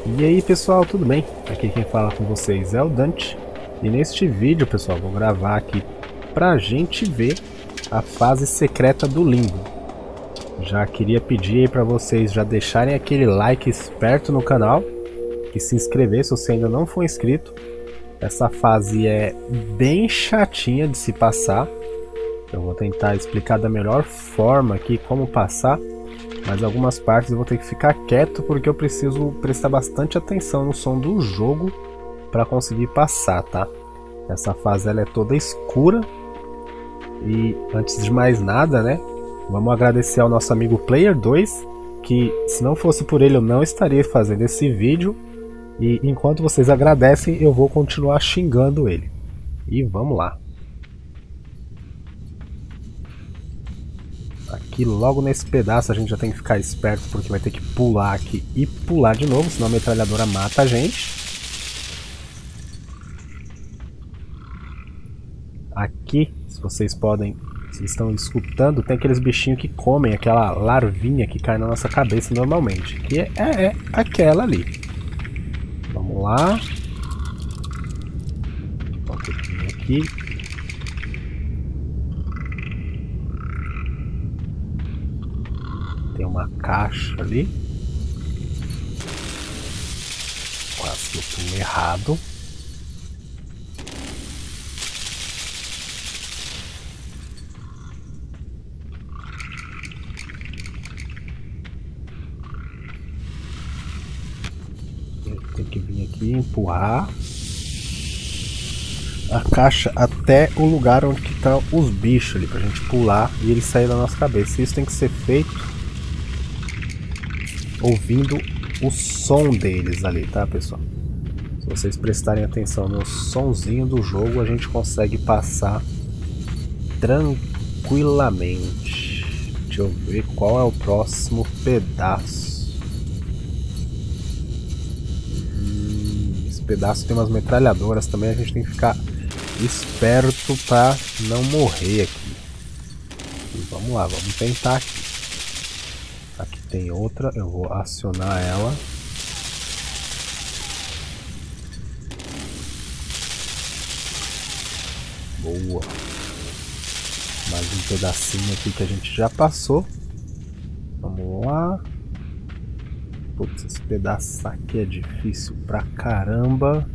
E aí pessoal, tudo bem? Aqui quem fala com vocês é o Dante. E neste vídeo, pessoal, vou gravar aqui pra gente ver a fase secreta do Limbo. Já queria pedir aí pra vocês já deixarem aquele like esperto no canal e se inscrever se você ainda não for inscrito. Essa fase é bem chatinha de se passar. Eu vou tentar explicar da melhor forma aqui como passar. Mas algumas partes eu vou ter que ficar quieto porque eu preciso prestar bastante atenção no som do jogo para conseguir passar, tá? Essa fase ela é toda escura. E antes de mais nada, né? Vamos agradecer ao nosso amigo Player 2, que se não fosse por ele eu não estaria fazendo esse vídeo. E enquanto vocês agradecem, eu vou continuar xingando ele. E vamos lá. Aqui logo nesse pedaço a gente já tem que ficar esperto porque vai ter que pular aqui e pular de novo, senão a metralhadora mata a gente. Aqui, se vocês estão escutando, tem aqueles bichinhos que comem aquela larvinha que cai na nossa cabeça normalmente, que é aquela ali. Vamos lá. Um pouquinho aqui. Tem uma caixa ali. Quase que eu pulo errado. Tem que vir aqui e empurrar a caixa até o lugar onde que estão os bichos ali, pra gente pular e eles saírem da nossa cabeça. Isso tem que ser feito ouvindo o som deles ali, tá, pessoal? Se vocês prestarem atenção no sonzinho do jogo, a gente consegue passar tranquilamente. Deixa eu ver qual é o próximo pedaço. Esse pedaço tem umas metralhadoras também, a gente tem que ficar esperto para não morrer aqui. E vamos lá, vamos tentar aqui. Aqui tem outra, eu vou acionar ela. Boa. Mais um pedacinho aqui que a gente já passou. Vamos lá. Putz, esse pedaço aqui é difícil pra caramba.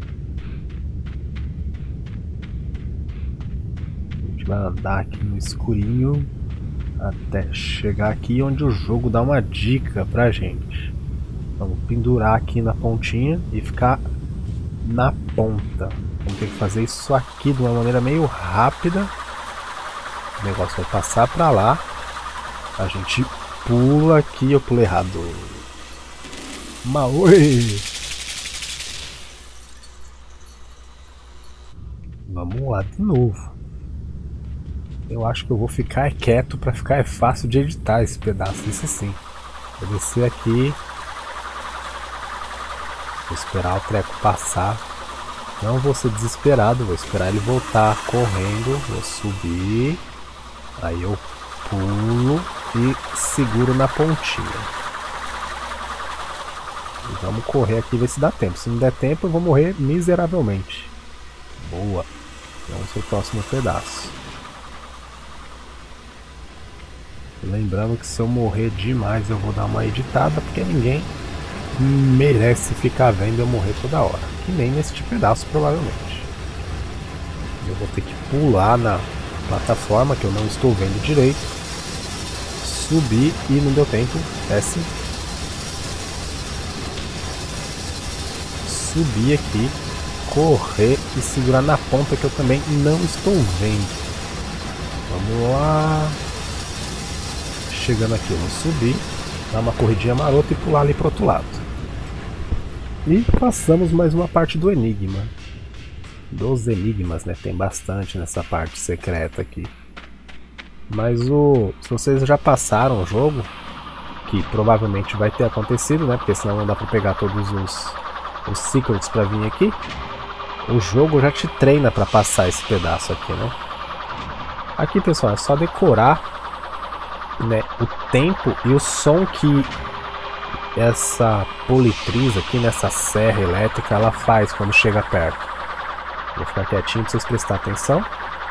A gente vai andar aqui no escurinho até chegar aqui onde o jogo dá uma dica pra gente. Vamos pendurar aqui na pontinha e ficar na ponta. Vamos ter que fazer isso aqui de uma maneira meio rápida. O negócio vai passar pra lá. A gente pula aqui. Eu pulei errado. Maui! Vamos lá de novo. Eu acho que eu vou ficar quieto para ficar fácil de editar esse pedaço, isso sim. Vou descer aqui. Vou esperar o treco passar. Não vou ser desesperado, vou esperar ele voltar correndo. Vou subir. Aí eu pulo e seguro na pontinha. E vamos correr aqui e ver se dá tempo. Se não der tempo eu vou morrer miseravelmente. Boa. Vamos pro próximo pedaço. Lembrando que se eu morrer demais eu vou dar uma editada, porque ninguém merece ficar vendo eu morrer toda hora. Que nem neste pedaço provavelmente. Eu vou ter que pular na plataforma que eu não estou vendo direito. Subir e não deu tempo. Desce. Subir aqui. Correr e segurar na ponta que eu também não estou vendo. Vamos lá. Chegando aqui, eu vou subir, dar uma corridinha marota e pular ali pro outro lado. E passamos mais uma parte do enigma. Dos enigmas, né? Tem bastante nessa parte secreta aqui. Mas se vocês já passaram o jogo, que provavelmente vai ter acontecido, né? Porque senão não dá pra pegar todos os secrets pra vir aqui. O jogo já te treina pra passar esse pedaço aqui, né? Aqui, pessoal, é só decorar, né, o tempo e o som que essa politriz aqui nessa serra elétrica ela faz quando chega perto. Vou ficar quietinho para vocês prestarem atenção.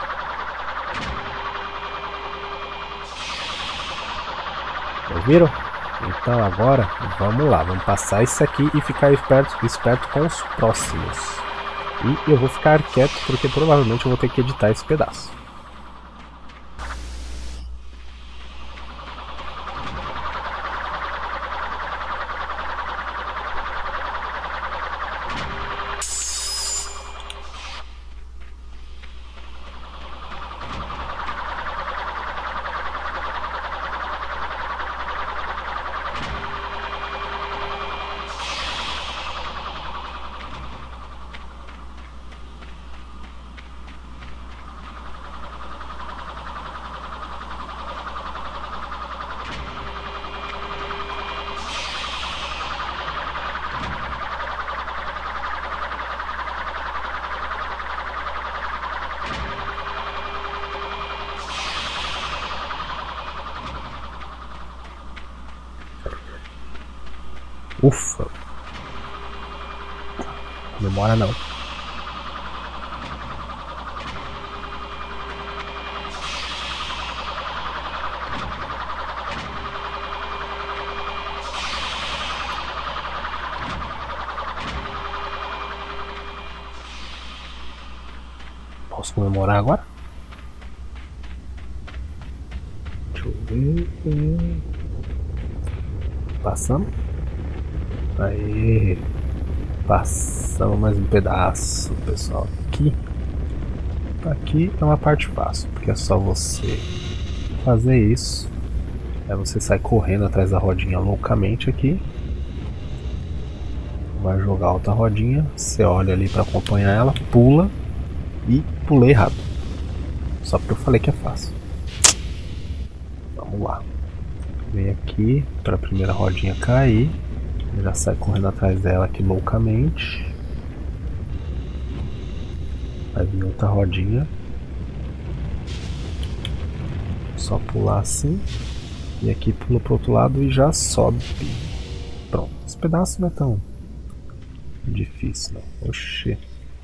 Ouviram? Então agora vamos lá, vamos passar isso aqui e ficar esperto com os próximos. E eu vou ficar quieto porque provavelmente eu vou ter que editar esse pedaço. Ufa! Não demora não. Posso comemorar agora? Deixa eu ver. Passamos. Aí, passamos mais um pedaço, pessoal. Aqui é uma parte fácil, porque é só você fazer isso. Aí você sai correndo atrás da rodinha loucamente aqui. Vai jogar outra rodinha, você olha ali para acompanhar ela, pula e pulei errado. Só porque eu falei que é fácil. Vamos lá. Vem aqui para a primeira rodinha cair. Já sai correndo atrás dela aqui loucamente. Vai vir outra rodinha. Só pular assim. E aqui pula pro outro lado e já sobe. Pronto. Esse pedaço não é tão difícil não. Oxê.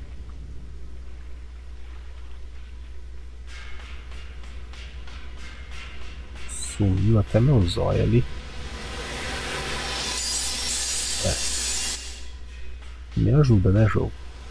Sumiu até meu zóio ali. Me ajuda, né, jogo?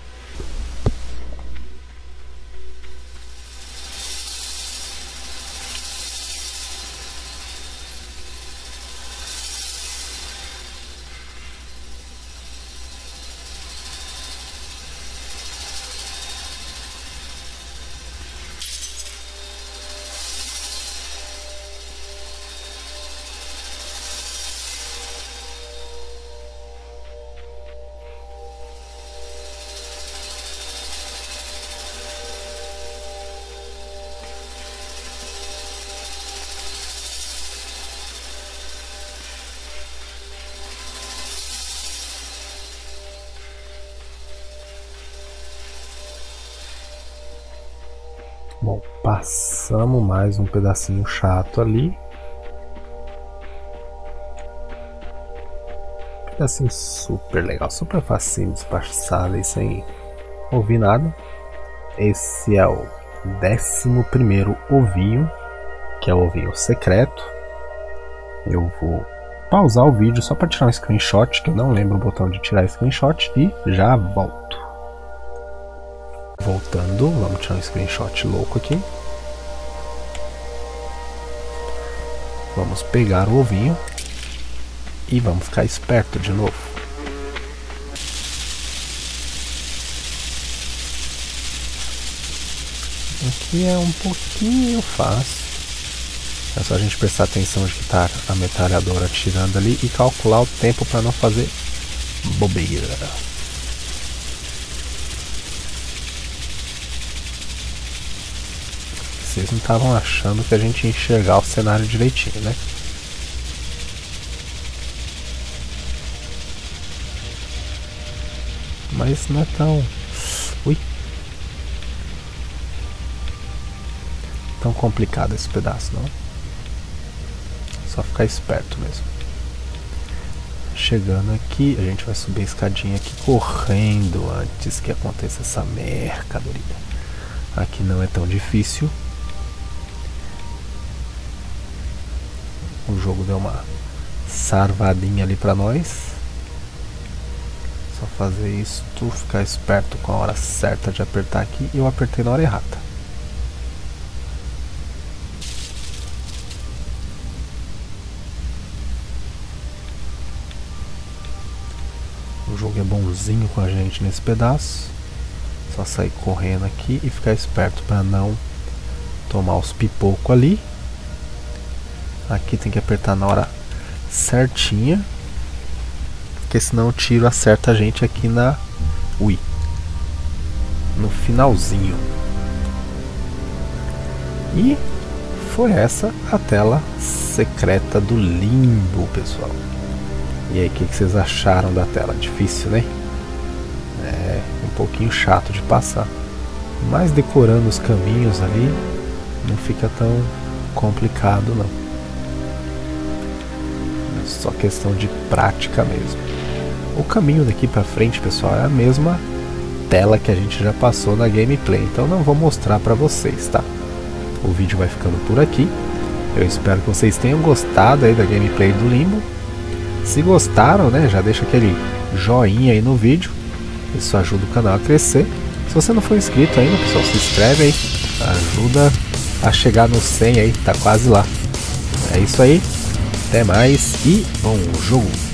Bom, passamos mais um pedacinho chato ali. Pedacinho super legal, super facinho de passar ali sem ouvir nada. Esse é o 11º ovinho, que é o ovinho secreto. Eu vou pausar o vídeo só para tirar um screenshot, que eu não lembro o botão de tirar screenshot, e já volto. Voltando, vamos tirar um screenshot louco aqui. Vamos pegar o ovinho e vamos ficar esperto de novo. Aqui é um pouquinho fácil. É só a gente prestar atenção de que está a metralhadora atirando ali e calcular o tempo para não fazer bobeira. Vocês não estavam achando que a gente ia enxergar o cenário direitinho, né? Mas não é tão... Ui! Tão complicado esse pedaço, não? Só ficar esperto mesmo. Chegando aqui, a gente vai subir a escadinha aqui correndo antes que aconteça essa mercadoria. Aqui não é tão difícil. O jogo deu uma sarvadinha ali pra nós. Só fazer isso, ficar esperto com a hora certa de apertar aqui. E eu apertei na hora errada. O jogo é bonzinho com a gente nesse pedaço. Só sair correndo aqui e ficar esperto para não tomar os pipocos ali. Aqui tem que apertar na hora certinha, porque senão o tiro acerta a gente aqui na... Ui! No finalzinho. E foi essa a tela secreta do Limbo, pessoal. E aí, o que vocês acharam da tela? Difícil, né? É um pouquinho chato de passar. Mas decorando os caminhos ali, não fica tão complicado, não. É só questão de prática mesmo. O caminho daqui pra frente, pessoal, é a mesma tela que a gente já passou na gameplay. Então não vou mostrar pra vocês, tá? O vídeo vai ficando por aqui. Eu espero que vocês tenham gostado aí da gameplay do Limbo. Se gostaram, né, já deixa aquele joinha aí no vídeo. Isso ajuda o canal a crescer. Se você não for inscrito ainda, pessoal, se inscreve aí. Ajuda a chegar no 100 aí, tá quase lá. É isso aí. Até mais e bom jogo.